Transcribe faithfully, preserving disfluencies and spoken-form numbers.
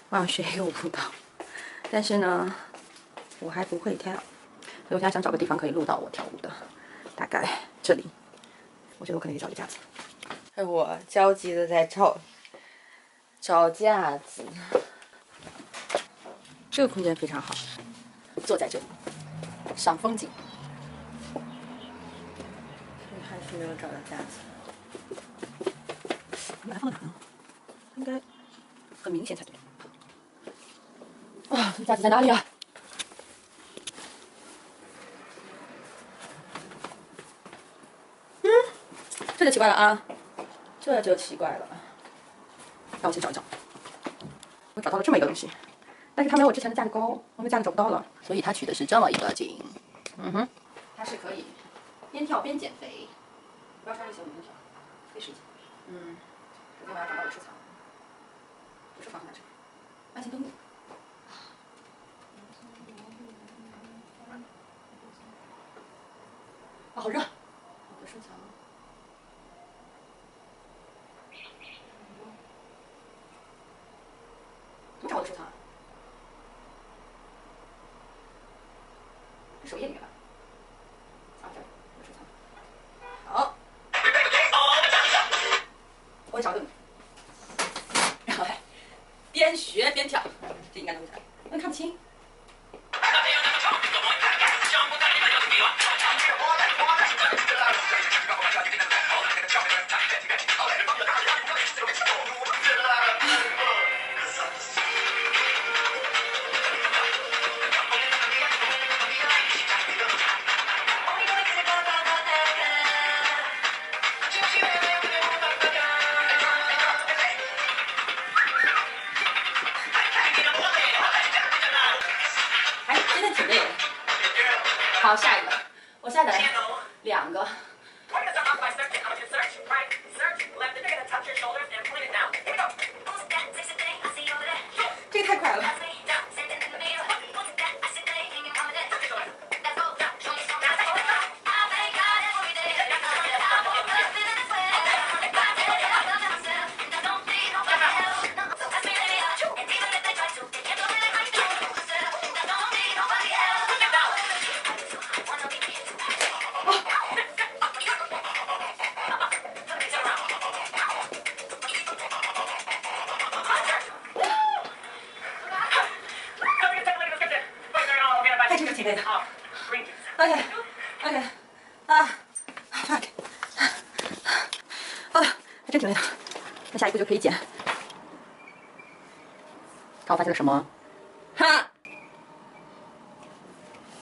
我想学一个舞蹈，但是呢，我还不会跳，所以我现在想找个地方可以录到我跳舞的，大概这里，我觉得我可能得找个架子。哎，我焦急的在找找架子，这个空间非常好，坐在这里赏风景。还是没有找到架子，我把它放在哪呢？应该很明显才对。啊，这架子在哪里啊？嗯，这就奇怪了啊，这就奇怪了。让我先找一找。我找到了这么一个东西，但是它没有我之前的架子高，我们架子找不到了，所以它取的是这么一个景。嗯哼，它是可以边跳边减肥。不要穿这些，我们跳，可以试一下。嗯，首先我要找到我的收藏，我收藏放在这里，慢行登录。啊，好热！我的收藏。怎么找我的收藏啊？是首页里面吧？啊，这里，我的收藏。好。我找个，然后边学边跳，这应该能跳，但看不清。好，下一个，我下载两个。这个太快了。太真是挺累的。OK OK 啊 fuck 好的，还真挺累的。那下一步就可以剪。看我发现了什么？